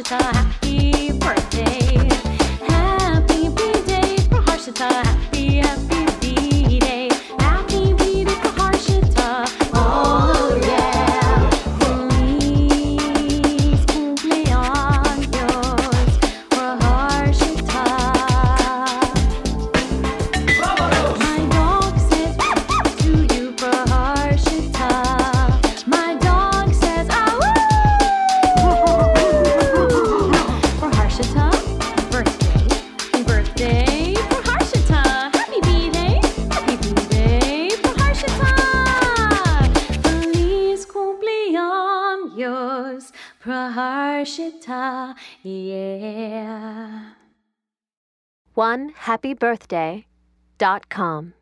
Harshita, happy birthday. Happy B-Day for Harshita, happy B-Day. Happy B-Day for Harshita, oh yeah. Feliz cumpleaños for Harshita. My dog says to you for Harshita. My dog says for Harshita, birthday for Harshita. Happy B-Day for Harshita. Feliz cumpleaños for Harshita, yeah. OneHappyBirthday.com